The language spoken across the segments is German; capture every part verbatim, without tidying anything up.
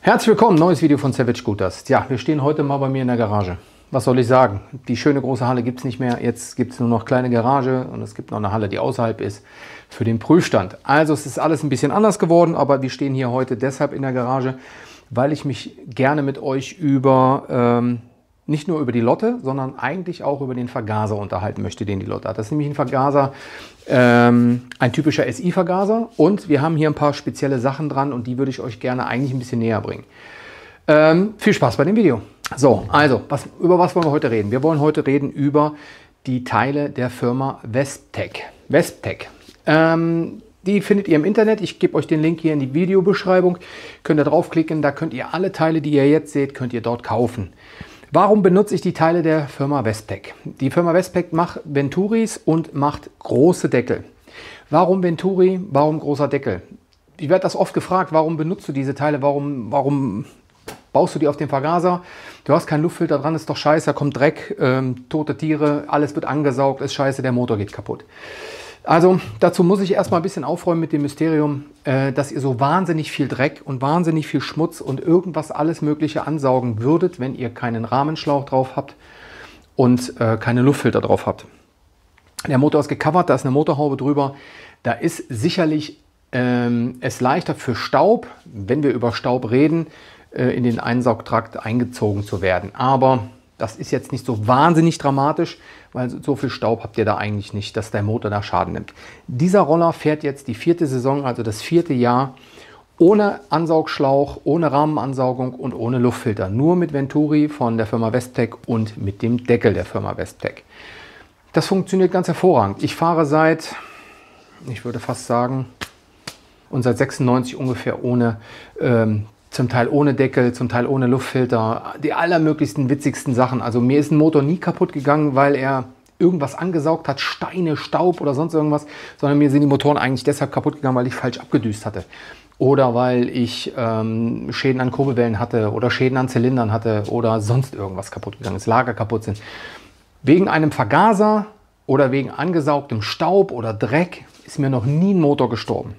Herzlich willkommen, neues Video von Savage Scooters. Ja, wir stehen heute mal bei mir in der Garage. Was soll ich sagen? Die schöne große Halle gibt es nicht mehr. Jetzt gibt es nur noch kleine Garage und es gibt noch eine Halle, die außerhalb ist für den Prüfstand. Also es ist alles ein bisschen anders geworden, aber wir stehen hier heute deshalb in der Garage, weil ich mich gerne mit euch über ähm, nicht nur über die Lotte, sondern eigentlich auch über den Vergaser unterhalten möchte, den die Lotte hat. Das ist nämlich ein Vergaser, ähm, ein typischer S I-Vergaser, und wir haben hier ein paar spezielle Sachen dran und die würde ich euch gerne eigentlich ein bisschen näher bringen. Ähm, viel Spaß bei dem Video. So, also, was, über was wollen wir heute reden? Wir wollen heute reden über die Teile der Firma Wesptec. Wesptec. Ähm, die findet ihr im Internet. Ich gebe euch den Link hier in die Videobeschreibung. Könnt ihr draufklicken, da könnt ihr alle Teile, die ihr jetzt seht, könnt ihr dort kaufen. Warum benutze ich die Teile der Firma Wesptec? Die Firma Wesptec macht Venturis und macht große Deckel. Warum Venturi? Warum großer Deckel? Ich werde das oft gefragt, warum benutzt du diese Teile? Warum, warum baust du die auf den Vergaser? Du hast keinen Luftfilter dran, ist doch scheiße, da kommt Dreck, ähm, tote Tiere, alles wird angesaugt, ist scheiße, der Motor geht kaputt. Also dazu muss ich erstmal ein bisschen aufräumen mit dem Mysterium, äh, dass ihr so wahnsinnig viel Dreck und wahnsinnig viel Schmutz und irgendwas alles Mögliche ansaugen würdet, wenn ihr keinen Rahmenschlauch drauf habt und äh, keine Luftfilter drauf habt. Der Motor ist gecovert, da ist eine Motorhaube drüber. Da ist sicherlich ähm, es leichter für Staub, wenn wir über Staub reden, äh, in den Einsaugtrakt eingezogen zu werden. Aber das ist jetzt nicht so wahnsinnig dramatisch, weil so viel Staub habt ihr da eigentlich nicht, dass der Motor da Schaden nimmt. Dieser Roller fährt jetzt die vierte Saison, also das vierte Jahr, ohne Ansaugschlauch, ohne Rahmenansaugung und ohne Luftfilter. Nur mit Venturi von der Firma Wesptec und mit dem Deckel der Firma Wesptec. Das funktioniert ganz hervorragend. Ich fahre seit, ich würde fast sagen, und seit sechsundneunzig ungefähr ohne ähm, zum Teil ohne Deckel, zum Teil ohne Luftfilter, die allermöglichsten, witzigsten Sachen. Also mir ist ein Motor nie kaputt gegangen, weil er irgendwas angesaugt hat, Steine, Staub oder sonst irgendwas, sondern mir sind die Motoren eigentlich deshalb kaputt gegangen, weil ich falsch abgedüst hatte. Oder weil ich ähm, Schäden an Kurbelwellen hatte oder Schäden an Zylindern hatte oder sonst irgendwas kaputt gegangen ist, Lager kaputt sind. Wegen einem Vergaser oder wegen angesaugtem Staub oder Dreck ist mir noch nie ein Motor gestorben.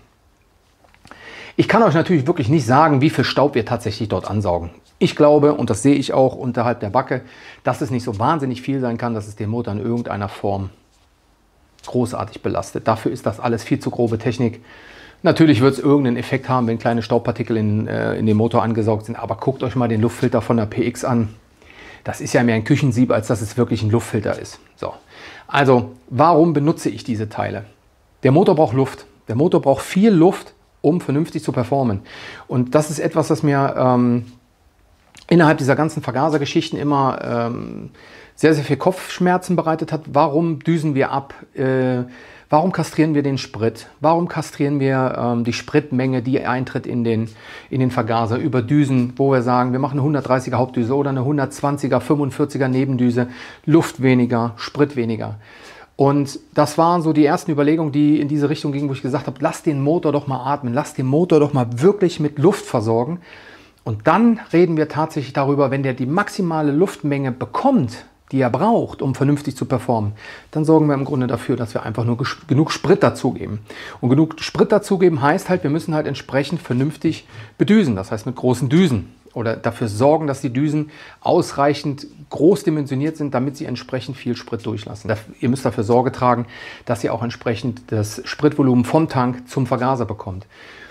Ich kann euch natürlich wirklich nicht sagen, wie viel Staub wir tatsächlich dort ansaugen. Ich glaube, und das sehe ich auch unterhalb der Backe, dass es nicht so wahnsinnig viel sein kann, dass es den Motor in irgendeiner Form großartig belastet. Dafür ist das alles viel zu grobe Technik. Natürlich wird es irgendeinen Effekt haben, wenn kleine Staubpartikel in, äh, in den Motor angesaugt sind, aber guckt euch mal den Luftfilter von der P X an. Das ist ja mehr ein Küchensieb, als dass es wirklich ein Luftfilter ist. So. Also, warum benutze ich diese Teile? Der Motor braucht Luft. Der Motor braucht viel Luft, um vernünftig zu performen. Und das ist etwas, das mir ähm, innerhalb dieser ganzen Vergasergeschichten immer ähm, sehr, sehr viel Kopfschmerzen bereitet hat. Warum düsen wir ab? Äh, warum kastrieren wir den Sprit? Warum kastrieren wir ähm, die Spritmenge, die eintritt in den, in den Vergaser über Düsen, wo wir sagen, wir machen eine hundertdreißiger Hauptdüse oder eine hundertzwanziger, fünfundvierziger Nebendüse, Luft weniger, Sprit weniger. Und das waren so die ersten Überlegungen, die in diese Richtung gingen, wo ich gesagt habe, lass den Motor doch mal atmen, lass den Motor doch mal wirklich mit Luft versorgen. Und dann reden wir tatsächlich darüber, wenn der die maximale Luftmenge bekommt, die er braucht, um vernünftig zu performen, dann sorgen wir im Grunde dafür, dass wir einfach nur genug Sprit dazugeben. Und genug Sprit dazugeben heißt halt, wir müssen halt entsprechend vernünftig bedüsen, das heißt mit großen Düsen. Oder dafür sorgen, dass die Düsen ausreichend groß dimensioniert sind, damit sie entsprechend viel Sprit durchlassen. Ihr müsst dafür Sorge tragen, dass ihr auch entsprechend das Spritvolumen vom Tank zum Vergaser bekommt.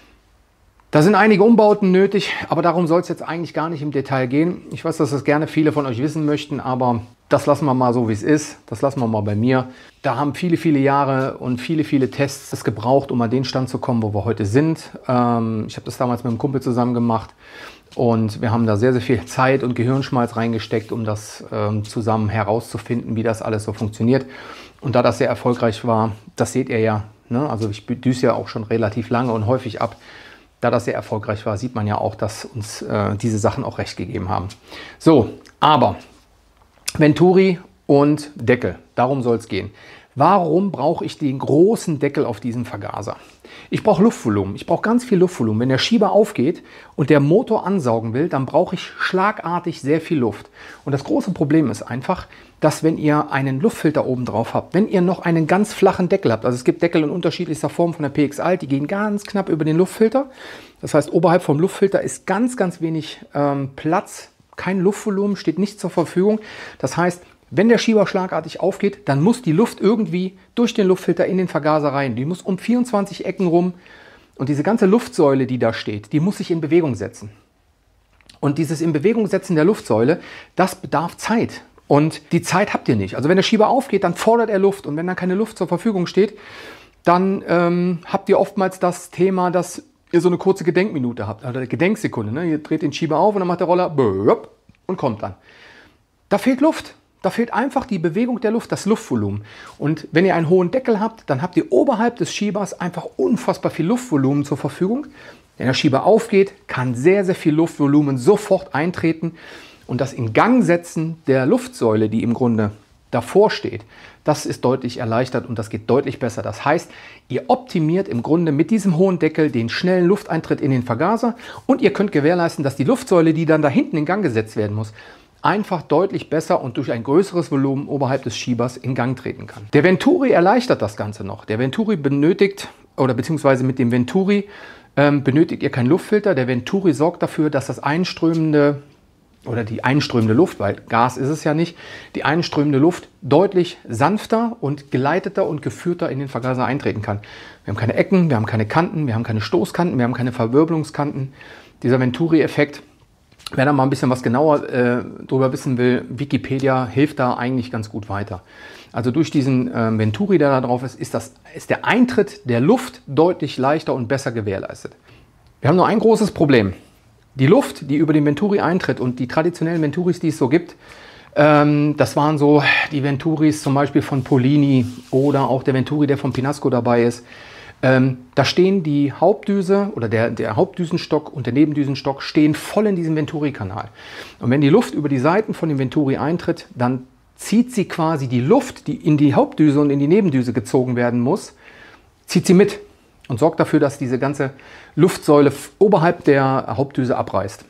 Da sind einige Umbauten nötig, aber darum soll es jetzt eigentlich gar nicht im Detail gehen. Ich weiß, dass das gerne viele von euch wissen möchten, aber das lassen wir mal so, wie es ist. Das lassen wir mal bei mir. Da haben viele, viele Jahre und viele, viele Tests es gebraucht, um an den Stand zu kommen, wo wir heute sind. Ähm, ich habe das damals mit einem Kumpel zusammen gemacht. Und wir haben da sehr, sehr viel Zeit und Gehirnschmalz reingesteckt, um das ähm, zusammen herauszufinden, wie das alles so funktioniert. Und da das sehr erfolgreich war, das seht ihr ja, ne? Also ich düse ja auch schon relativ lange und häufig ab. Da das sehr erfolgreich war, sieht man ja auch, dass uns äh, diese Sachen auch recht gegeben haben. So, aber Venturi und Deckel, darum soll es gehen. Warum brauche ich den großen Deckel auf diesem Vergaser? Ich brauche Luftvolumen. Ich brauche ganz viel Luftvolumen. Wenn der Schieber aufgeht und der Motor ansaugen will, dann brauche ich schlagartig sehr viel Luft. Und das große Problem ist einfach, dass wenn ihr einen Luftfilter oben drauf habt, wenn ihr noch einen ganz flachen Deckel habt, also es gibt Deckel in unterschiedlichster Form von der P X Alt, die gehen ganz knapp über den Luftfilter. Das heißt, oberhalb vom Luftfilter ist ganz, ganz wenig ähm, Platz, kein Luftvolumen, steht nicht zur Verfügung. Das heißt, wenn der Schieber schlagartig aufgeht, dann muss die Luft irgendwie durch den Luftfilter in den Vergaser rein. Die muss um vierundzwanzig Ecken rum und diese ganze Luftsäule, die da steht, die muss sich in Bewegung setzen. Und dieses in Bewegung setzen der Luftsäule, das bedarf Zeit. Und die Zeit habt ihr nicht. Also wenn der Schieber aufgeht, dann fordert er Luft. Und wenn dann keine Luft zur Verfügung steht, dann ähm, habt ihr oftmals das Thema, dass ihr so eine kurze Gedenkminute habt, oder Gedenksekunde. Ne? Ihr dreht den Schieber auf und dann macht der Roller und kommt dann. Da fehlt Luft. Da fehlt einfach die Bewegung der Luft, das Luftvolumen. Und wenn ihr einen hohen Deckel habt, dann habt ihr oberhalb des Schiebers einfach unfassbar viel Luftvolumen zur Verfügung. Wenn der Schieber aufgeht, kann sehr, sehr viel Luftvolumen sofort eintreten. Und das Ingangsetzen der Luftsäule, die im Grunde davor steht, das ist deutlich erleichtert und das geht deutlich besser. Das heißt, ihr optimiert im Grunde mit diesem hohen Deckel den schnellen Lufteintritt in den Vergaser und ihr könnt gewährleisten, dass die Luftsäule, die dann da hinten in Gang gesetzt werden muss, einfach deutlich besser und durch ein größeres Volumen oberhalb des Schiebers in Gang treten kann. Der Venturi erleichtert das Ganze noch. Der Venturi benötigt, oder beziehungsweise mit dem Venturi ähm, benötigt ihr keinen Luftfilter. Der Venturi sorgt dafür, dass das einströmende oder die einströmende Luft, weil Gas ist es ja nicht, die einströmende Luft deutlich sanfter und geleiteter und geführter in den Vergaser eintreten kann. Wir haben keine Ecken, wir haben keine Kanten, wir haben keine Stoßkanten, wir haben keine Verwirbelungskanten. Dieser Venturi-Effekt, wer da mal ein bisschen was genauer äh, darüber wissen will, Wikipedia hilft da eigentlich ganz gut weiter. Also durch diesen äh, Venturi, der da drauf ist, ist, das, ist der Eintritt der Luft deutlich leichter und besser gewährleistet. Wir haben nur ein großes Problem. Die Luft, die über den Venturi eintritt und die traditionellen Venturis, die es so gibt, ähm, das waren so die Venturis zum Beispiel von Polini oder auch der Venturi, der von Pinasco dabei ist. Ähm, da stehen die Hauptdüse oder der, der Hauptdüsenstock und der Nebendüsenstock stehen voll in diesem Venturi-Kanal. Und wenn die Luft über die Seiten von dem Venturi eintritt, dann zieht sie quasi die Luft, die in die Hauptdüse und in die Nebendüse gezogen werden muss, zieht sie mit und sorgt dafür, dass diese ganze Luftsäule oberhalb der Hauptdüse abreißt.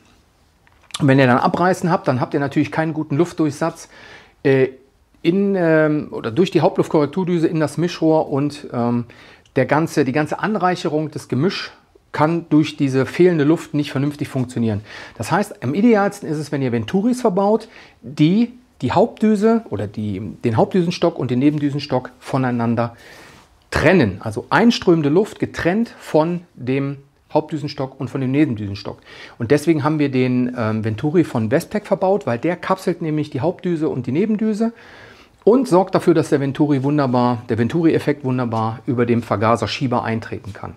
Und wenn ihr dann Abreißen habt, dann habt ihr natürlich keinen guten Luftdurchsatz äh, in, ähm, oder durch die Hauptluftkorrekturdüse in das Mischrohr und ähm, Der ganze, die ganze Anreicherung des Gemischs kann durch diese fehlende Luft nicht vernünftig funktionieren. Das heißt, am idealsten ist es, wenn ihr Venturis verbaut, die die Hauptdüse oder die, den Hauptdüsenstock und den Nebendüsenstock voneinander trennen. Also einströmende Luft getrennt von dem Hauptdüsenstock und von dem Nebendüsenstock. Und deswegen haben wir den ähm, Venturi von Westpac verbaut, weil der kapselt nämlich die Hauptdüse und die Nebendüse und sorgt dafür, dass der Venturi wunderbar, der Venturi-Effekt wunderbar über dem Vergaserschieber eintreten kann.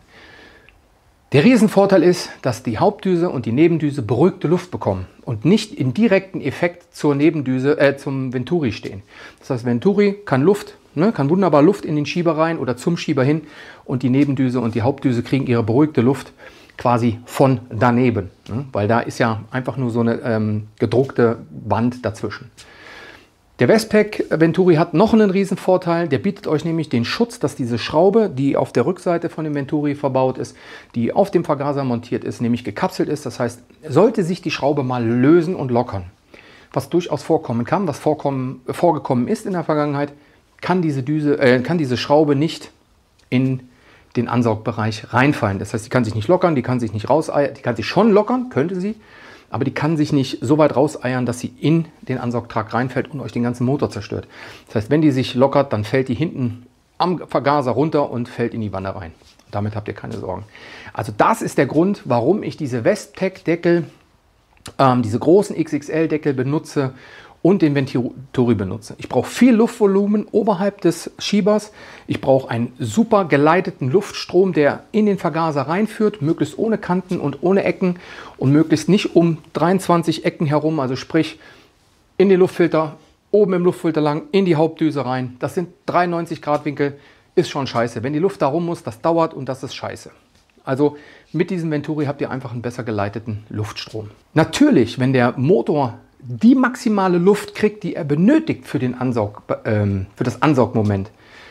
Der Riesenvorteil ist, dass die Hauptdüse und die Nebendüse beruhigte Luft bekommen und nicht in direkten Effekt zur Nebendüse, äh, zum Venturi stehen. Das heißt, Venturi kann Luft, ne, kann wunderbar Luft in den Schieber rein oder zum Schieber hin und die Nebendüse und die Hauptdüse kriegen ihre beruhigte Luft quasi von daneben, ne, weil da ist ja einfach nur so eine ähm, gedruckte Wand dazwischen. Der Westpac Venturi hat noch einen riesen Vorteil, der bietet euch nämlich den Schutz, dass diese Schraube, die auf der Rückseite von dem Venturi verbaut ist, die auf dem Vergaser montiert ist, nämlich gekapselt ist. Das heißt, sollte sich die Schraube mal lösen und lockern, was durchaus vorkommen kann, was vorkommen, vorgekommen ist in der Vergangenheit, kann diese, Düse, äh, kann diese Schraube nicht in den Ansaugbereich reinfallen. Das heißt, die kann sich nicht lockern, die kann sich nicht rauseiern, die kann sich schon lockern, könnte sie, aber die kann sich nicht so weit rauseiern, dass sie in den Ansaugtrakt reinfällt und euch den ganzen Motor zerstört. Das heißt, wenn die sich lockert, dann fällt die hinten am Vergaser runter und fällt in die Wanne rein. Damit habt ihr keine Sorgen. Also das ist der Grund, warum ich diese Westpac-Deckel, ähm, diese großen X X L-Deckel benutze und den Venturi benutze. Ich brauche viel Luftvolumen oberhalb des Schiebers. Ich brauche einen super geleiteten Luftstrom, der in den Vergaser reinführt, möglichst ohne Kanten und ohne Ecken und möglichst nicht um dreiundzwanzig Ecken herum, also sprich in den Luftfilter, oben im Luftfilter lang, in die Hauptdüse rein. Das sind dreiundneunzig Grad Winkel, ist schon scheiße. Wenn die Luft da rum muss, das dauert und das ist scheiße. Also mit diesem Venturi habt ihr einfach einen besser geleiteten Luftstrom. Natürlich, wenn der Motor die maximale Luft kriegt, die er benötigt für, den Ansaug, ähm, für das Ansaugmoment,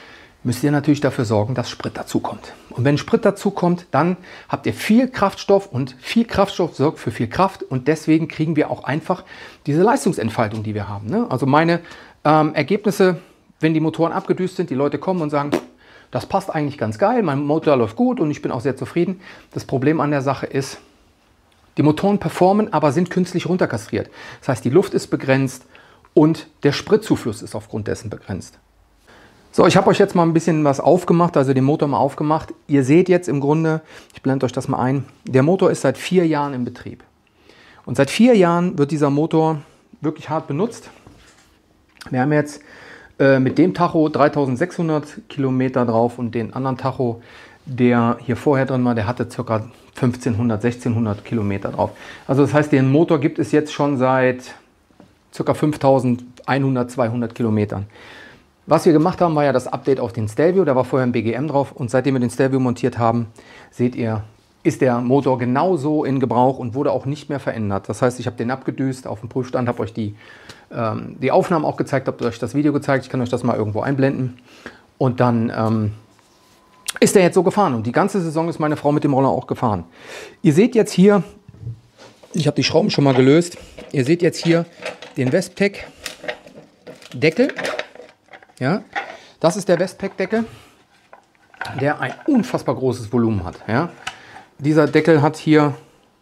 müsst ihr natürlich dafür sorgen, dass Sprit dazukommt. Und wenn Sprit dazukommt, dann habt ihr viel Kraftstoff und viel Kraftstoff sorgt für viel Kraft und deswegen kriegen wir auch einfach diese Leistungsentfaltung, die wir haben. Ne? Also meine ähm, Ergebnisse, wenn die Motoren abgedüst sind, die Leute kommen und sagen, das passt eigentlich ganz geil, mein Motor läuft gut und ich bin auch sehr zufrieden. Das Problem an der Sache ist, die Motoren performen, aber sind künstlich runterkastriert. Das heißt, die Luft ist begrenzt und der Spritzufluss ist aufgrund dessen begrenzt. So, ich habe euch jetzt mal ein bisschen was aufgemacht, also den Motor mal aufgemacht. Ihr seht jetzt im Grunde, ich blende euch das mal ein, der Motor ist seit vier Jahren im Betrieb. Und seit vier Jahren wird dieser Motor wirklich hart benutzt. Wir haben jetzt äh, mit dem Tacho dreitausendsechshundert Kilometer drauf und den anderen Tacho, der hier vorher drin war, der hatte ca. fünfzehnhundert, sechzehnhundert Kilometer drauf. Also das heißt, den Motor gibt es jetzt schon seit ca. fünftausendeinhundert, zweihundert Kilometern. Was wir gemacht haben, war ja das Update auf den Stelvio, da war vorher ein B G M drauf und seitdem wir den Stelvio montiert haben, seht ihr, ist der Motor genauso in Gebrauch und wurde auch nicht mehr verändert. Das heißt, ich habe den abgedüst auf dem Prüfstand, habe euch die, ähm, die Aufnahmen auch gezeigt, habe euch das Video gezeigt, ich kann euch das mal irgendwo einblenden und dann ähm, ist der jetzt so gefahren und die ganze Saison ist meine Frau mit dem Roller auch gefahren. Ihr seht jetzt hier, ich habe die Schrauben schon mal gelöst, ihr seht jetzt hier den Westpac Deckel. Ja, das ist der Westpac-Deckel, der ein unfassbar großes Volumen hat. Ja. Dieser Deckel hat hier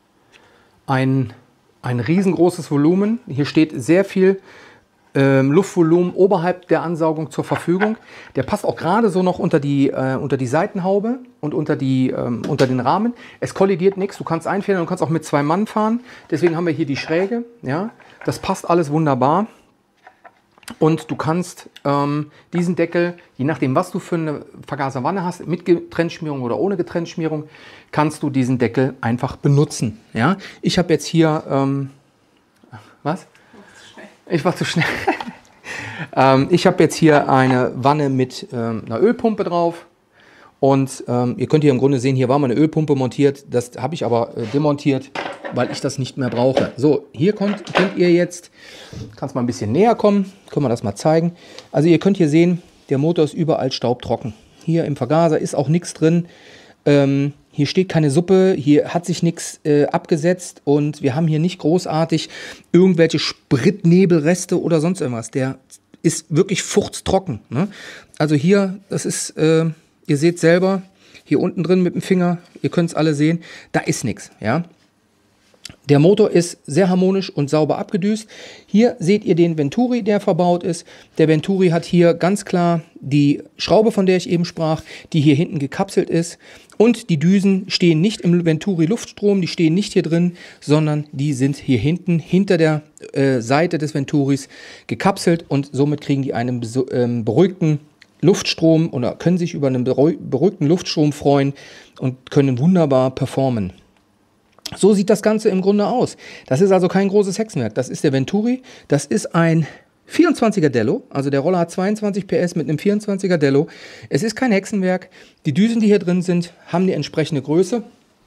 ein, ein riesengroßes Volumen. Hier steht sehr viel ähm, Luftvolumen oberhalb der Ansaugung zur Verfügung. Der passt auch gerade so noch unter die, äh, unter die Seitenhaube und unter, die, ähm, unter den Rahmen. Es kollidiert nichts, du kannst einfädeln, du kannst auch mit zwei Mann fahren. Deswegen haben wir hier die Schräge. Ja. Das passt alles wunderbar. Und du kannst ähm, diesen Deckel, je nachdem was du für eine Vergaserwanne hast, mit Getrenntschmierung oder ohne Getrenntschmierung, kannst du diesen Deckel einfach benutzen. Ja? Ich habe jetzt hier, ähm, was? Ich war zu schnell. ähm, ich habe jetzt hier eine Wanne mit ähm, einer Ölpumpe drauf. Und ähm, ihr könnt hier im Grunde sehen, hier war meine Ölpumpe montiert. Das habe ich aber äh, demontiert, weil ich das nicht mehr brauche. So, hier könnt, könnt ihr jetzt, kann es mal ein bisschen näher kommen, können wir das mal zeigen. Also ihr könnt hier sehen, der Motor ist überall staubtrocken. Hier im Vergaser ist auch nichts drin. Ähm, hier steht keine Suppe, hier hat sich nichts äh, abgesetzt und wir haben hier nicht großartig irgendwelche Spritnebelreste oder sonst irgendwas. Der ist wirklich furztrocken. Ne? Also hier, das ist... Äh, Ihr seht selber, hier unten drin mit dem Finger, ihr könnt es alle sehen, da ist nichts. Ja? Der Motor ist sehr harmonisch und sauber abgedüst. Hier seht ihr den Venturi, der verbaut ist. Der Venturi hat hier ganz klar die Schraube, von der ich eben sprach, die hier hinten gekapselt ist. Und die Düsen stehen nicht im Venturi Luftstrom, die stehen nicht hier drin, sondern die sind hier hinten, hinter der äh, Seite des Venturis gekapselt und somit kriegen die einen ähm, beruhigten Luftstrom oder können sich über einen beruhigten Luftstrom freuen und können wunderbar performen. So sieht das Ganze im Grunde aus. Das ist also kein großes Hexenwerk. Das ist der Venturi. Das ist ein vierundzwanziger Dello. Also der Roller hat zweiundzwanzig P S mit einem vierundzwanziger Dello. Es ist kein Hexenwerk. Die Düsen, die hier drin sind, haben die entsprechende Größe.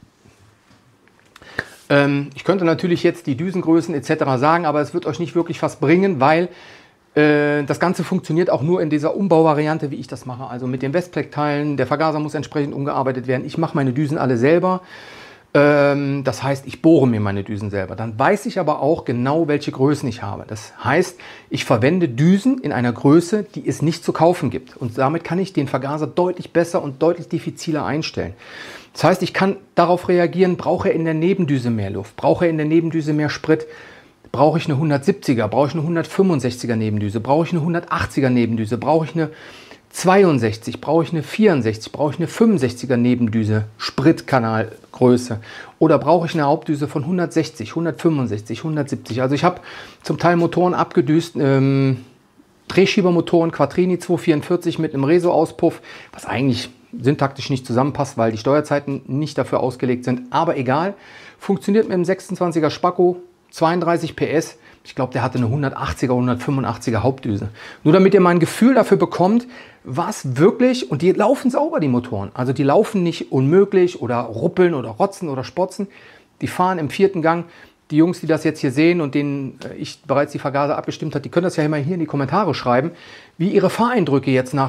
Ähm, ich könnte natürlich jetzt die Düsengrößen et cetera sagen, aber es wird euch nicht wirklich was bringen, weil das Ganze funktioniert auch nur in dieser Umbauvariante, wie ich das mache. Also mit den Westpac-Teilen, der Vergaser muss entsprechend umgearbeitet werden. Ich mache meine Düsen alle selber. Das heißt, ich bohre mir meine Düsen selber. Dann weiß ich aber auch genau, welche Größen ich habe. Das heißt, ich verwende Düsen in einer Größe, die es nicht zu kaufen gibt. Und damit kann ich den Vergaser deutlich besser und deutlich diffiziler einstellen. Das heißt, ich kann darauf reagieren, brauche er in der Nebendüse mehr Luft, brauche er in der Nebendüse mehr Sprit, brauche ich eine hundertsiebziger, brauche ich eine hundertfünfundsechziger Nebendüse, brauche ich eine hundertachtziger Nebendüse, brauche ich eine zweiundsechzig, brauche ich eine vierundsechzig, brauche ich eine fünfundsechziger Nebendüse, Spritkanalgröße oder brauche ich eine Hauptdüse von hundertsechzig, hundertfünfundsechzig, hundertsiebzig. Also ich habe zum Teil Motoren abgedüst, ähm, Drehschiebermotoren, Quattrini zweihundertvierundvierzig mit einem Reso-Auspuff, was eigentlich syntaktisch nicht zusammenpasst, weil die Steuerzeiten nicht dafür ausgelegt sind, aber egal, funktioniert mit einem sechsundzwanziger Spacco, zweiunddreißig P S, ich glaube, der hatte eine hundertachtziger, hundertfünfundachtziger Hauptdüse. Nur damit ihr mal ein Gefühl dafür bekommt, was wirklich, und die laufen sauber, die Motoren. Also die laufen nicht unmöglich oder ruppeln oder rotzen oder spotzen. Die fahren im vierten Gang. Die Jungs, die das jetzt hier sehen und denen ich bereits die Vergaser abgestimmt habe, die können das ja immer hier in die Kommentare schreiben, wie ihre Fahreindrücke jetzt nach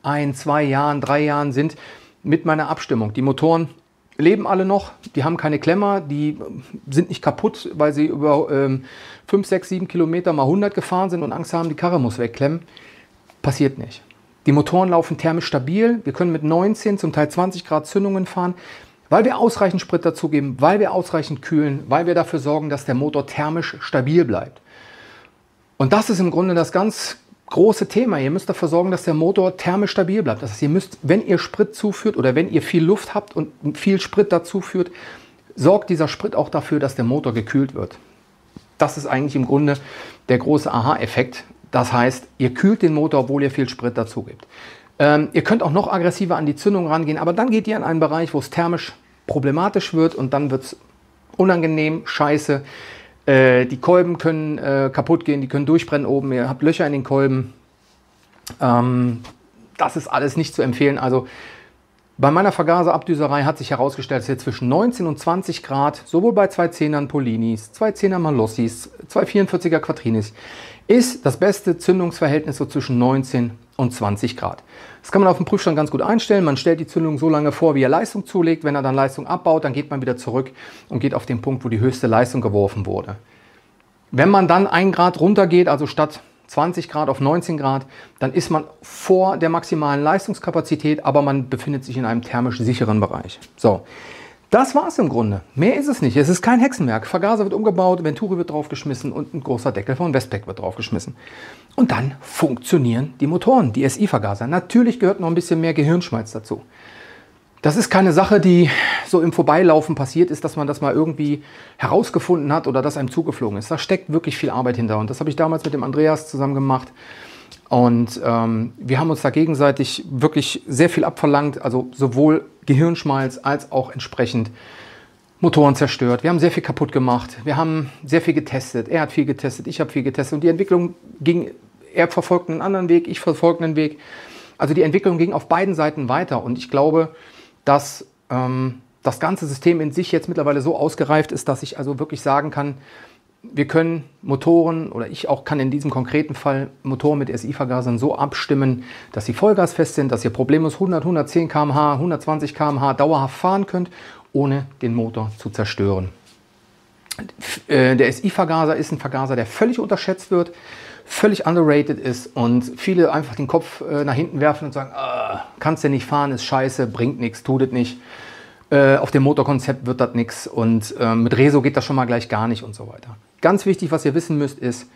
ein, zwei Jahren, drei Jahren sind mit meiner Abstimmung. Die Motoren leben alle noch, die haben keine Klemmer, die sind nicht kaputt, weil sie über ähm, fünf, sechs, sieben Kilometer mal hundert gefahren sind und Angst haben, die Karre muss wegklemmen. Passiert nicht. Die Motoren laufen thermisch stabil, wir können mit neunzehn, zum Teil zwanzig Grad Zündungen fahren, weil wir ausreichend Sprit dazugeben, weil wir ausreichend kühlen, weil wir dafür sorgen, dass der Motor thermisch stabil bleibt. Und das ist im Grunde das ganz große Thema. Ihr müsst dafür sorgen, dass der Motor thermisch stabil bleibt. Das heißt, ihr müsst, wenn ihr Sprit zuführt oder wenn ihr viel Luft habt und viel Sprit dazu führt, sorgt dieser Sprit auch dafür, dass der Motor gekühlt wird. Das ist eigentlich im Grunde der große Aha-Effekt. Das heißt, ihr kühlt den Motor, obwohl ihr viel Sprit dazu gebt. Ähm, ihr könnt auch noch aggressiver an die Zündung rangehen, aber dann geht ihr in einen Bereich, wo es thermisch problematisch wird und dann wird es unangenehm, scheiße. Die Kolben können äh, kaputt gehen, die können durchbrennen oben, ihr habt Löcher in den Kolben. Ähm, das ist alles nicht zu empfehlen. Also bei meiner Vergaserabdüserei hat sich herausgestellt, dass jetzt zwischen neunzehn und zwanzig Grad, sowohl bei zwei Zehnern Polinis, zwei Zehner Malossis, zwei vierundvierziger Quattrinis, ist das beste Zündungsverhältnis so zwischen neunzehn und zwanzig Grad. Das kann man auf dem Prüfstand ganz gut einstellen. Man stellt die Zündung so lange vor, wie er Leistung zulegt. Wenn er dann Leistung abbaut, dann geht man wieder zurück und geht auf den Punkt, wo die höchste Leistung geworfen wurde. Wenn man dann ein Grad runter geht, also statt zwanzig Grad auf neunzehn Grad, dann ist man vor der maximalen Leistungskapazität, aber man befindet sich in einem thermisch sicheren Bereich. So, das war es im Grunde. Mehr ist es nicht. Es ist kein Hexenwerk. Vergaser wird umgebaut, Venturi wird draufgeschmissen und ein großer Deckel von Westpac wird draufgeschmissen. Und dann funktionieren die Motoren, die S I-Vergaser. Natürlich gehört noch ein bisschen mehr Gehirnschmalz dazu. Das ist keine Sache, die so im Vorbeilaufen passiert ist, dass man das mal irgendwie herausgefunden hat oder dass einem zugeflogen ist. Da steckt wirklich viel Arbeit hinter. Und das habe ich damals mit dem Andreas zusammen gemacht. Und ähm, wir haben uns da gegenseitig wirklich sehr viel abverlangt. Also sowohl Gehirnschmalz als auch entsprechend Motoren zerstört. Wir haben sehr viel kaputt gemacht. Wir haben sehr viel getestet. Er hat viel getestet, ich habe viel getestet. Und die Entwicklung ging, er verfolgte einen anderen Weg, ich verfolgte einen Weg. Also die Entwicklung ging auf beiden Seiten weiter. Und ich glaube, dass ähm, das ganze System in sich jetzt mittlerweile so ausgereift ist, dass ich also wirklich sagen kann, wir können Motoren, oder ich auch kann in diesem konkreten Fall Motoren mit S I-Vergasern so abstimmen, dass sie vollgasfest sind, dass ihr problemlos hundert, hundertzehn Kilometer pro Stunde, hundertzwanzig Kilometer pro Stunde dauerhaft fahren könnt, ohne den Motor zu zerstören. Der S I-Vergaser ist ein Vergaser, der völlig unterschätzt wird, völlig underrated ist und viele einfach den Kopf nach hinten werfen und sagen, ah, kannst du nicht fahren, ist scheiße, bringt nichts, tut es nicht. Äh, auf dem Motorkonzept wird das nichts und äh, mit Reso geht das schon mal gleich gar nicht und so weiter. Ganz wichtig, was ihr wissen müsst, ist,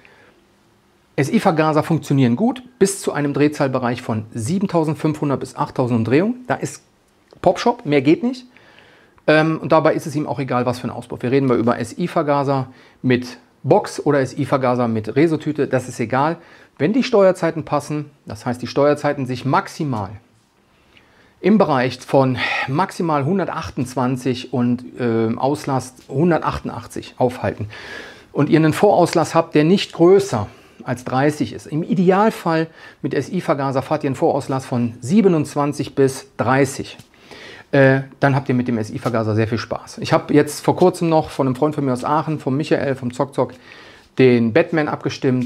S I-Vergaser funktionieren gut bis zu einem Drehzahlbereich von siebentausendfünfhundert bis achttausend Umdrehungen. Da ist Popshop, mehr geht nicht. Ähm, und dabei ist es ihm auch egal, was für ein Auspuff. Wir reden mal über S I-Vergaser mit Box oder S I-Vergaser mit Resotüte, das ist egal. Wenn die Steuerzeiten passen, das heißt die Steuerzeiten sich maximal im Bereich von maximal hundertachtundzwanzig und äh, Auslast hundertachtundachtzig aufhalten und ihr einen Vorauslass habt, der nicht größer als dreißig ist. Im Idealfall mit S I-Vergaser fahrt ihr einen Vorauslass von siebenundzwanzig bis dreißig. Äh, dann habt ihr mit dem S I-Vergaser sehr viel Spaß. Ich habe jetzt vor kurzem noch von einem Freund von mir aus Aachen, vom Michael, vom Zock Zock, den Batman abgestimmt.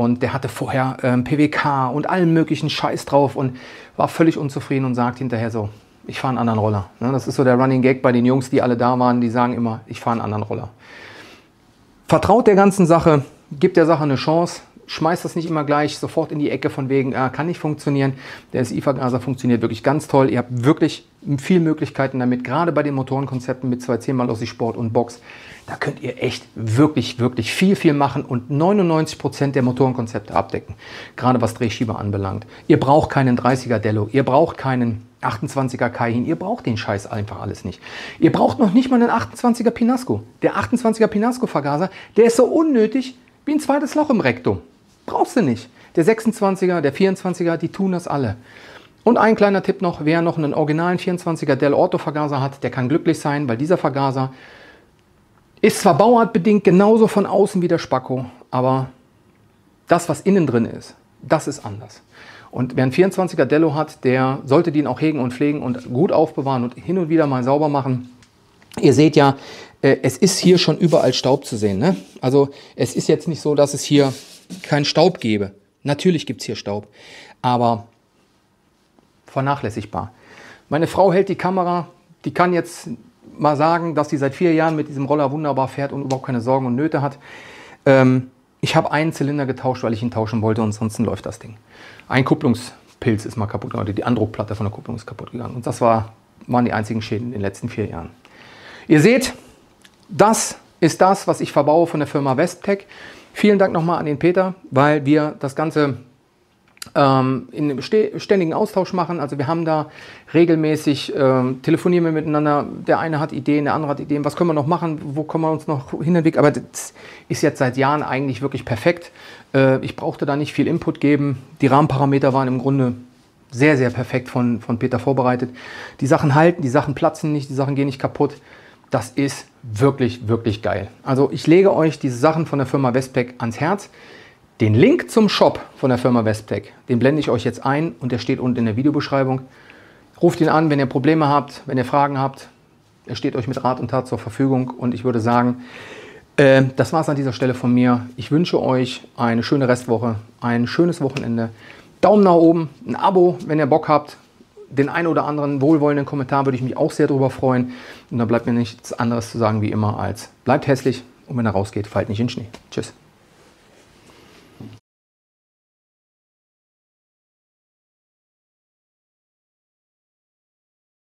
und der hatte vorher ähm, P W K und allen möglichen Scheiß drauf und war völlig unzufrieden und sagt hinterher so, ich fahre einen anderen Roller. Ne, das ist so der Running Gag bei den Jungs, die alle da waren, die sagen immer, ich fahre einen anderen Roller. Vertraut der ganzen Sache, gibt der Sache eine Chance, schmeißt das nicht immer gleich sofort in die Ecke von wegen, äh, kann nicht funktionieren. Der S I-Vergaser funktioniert wirklich ganz toll. Ihr habt wirklich viele Möglichkeiten damit, gerade bei den Motorenkonzepten mit zwei zehn X Sport und Box. Da könnt ihr echt wirklich, wirklich viel, viel machen und neunundneunzig Prozent der Motorenkonzepte abdecken. Gerade was Drehschieber anbelangt. Ihr braucht keinen dreißiger Dello, ihr braucht keinen achtundzwanziger Kaihin, ihr braucht den Scheiß einfach alles nicht. Ihr braucht noch nicht mal einen achtundzwanziger Pinasco. Der achtundzwanziger Pinasco-Vergaser, der ist so unnötig wie ein zweites Loch im Rektum. Brauchst du nicht. Der sechsundzwanziger, der vierundzwanziger, die tun das alle. Und ein kleiner Tipp noch, wer noch einen originalen vierundzwanziger Del Orto Vergaser hat, der kann glücklich sein, weil dieser Vergaser ist zwar bauartbedingt genauso von außen wie der Spacco, aber das, was innen drin ist, das ist anders. Und wer einen vierundzwanziger Dello hat, der sollte den auch hegen und pflegen und gut aufbewahren und hin und wieder mal sauber machen. Ihr seht ja, äh, es ist hier schon überall Staub zu sehen. Ne? Also es ist jetzt nicht so, dass es hier keinen Staub gäbe. Natürlich gibt es hier Staub, aber vernachlässigbar. Meine Frau hält die Kamera, die kann jetzt mal sagen, dass sie seit vier Jahren mit diesem Roller wunderbar fährt und überhaupt keine Sorgen und Nöte hat. Ähm, ich habe einen Zylinder getauscht, weil ich ihn tauschen wollte und ansonsten läuft das Ding. Ein Kupplungspilz ist mal kaputt gegangen, die Andruckplatte von der Kupplung ist kaputt gegangen. Und das war, waren die einzigen Schäden in den letzten vier Jahren. Ihr seht, das ist das, was ich verbaue von der Firma Westec. Vielen Dank nochmal an den Peter, weil wir das Ganze ähm, in einem ständigen Austausch machen. Also wir haben da regelmäßig, ähm, telefonieren wir miteinander. Der eine hat Ideen, der andere hat Ideen. Was können wir noch machen? Wo können wir uns noch hinentwickeln? Aber das ist jetzt seit Jahren eigentlich wirklich perfekt. Äh, ich brauchte da nicht viel Input geben. Die Rahmenparameter waren im Grunde sehr, sehr perfekt von, von Peter vorbereitet. Die Sachen halten, die Sachen platzen nicht, die Sachen gehen nicht kaputt. Das ist wirklich, wirklich geil. Also ich lege euch diese Sachen von der Firma Westec ans Herz. Den Link zum Shop von der Firma Westec, den blende ich euch jetzt ein und der steht unten in der Videobeschreibung. Ruft ihn an, wenn ihr Probleme habt, wenn ihr Fragen habt. Er steht euch mit Rat und Tat zur Verfügung und ich würde sagen, äh, das war es an dieser Stelle von mir. Ich wünsche euch eine schöne Restwoche, ein schönes Wochenende. Daumen nach oben, ein Abo, wenn ihr Bock habt. Den einen oder anderen wohlwollenden Kommentar würde ich mich auch sehr darüber freuen. Und dann bleibt mir nichts anderes zu sagen wie immer als bleibt hässlich und wenn er rausgeht, fallt nicht in den Schnee. Tschüss.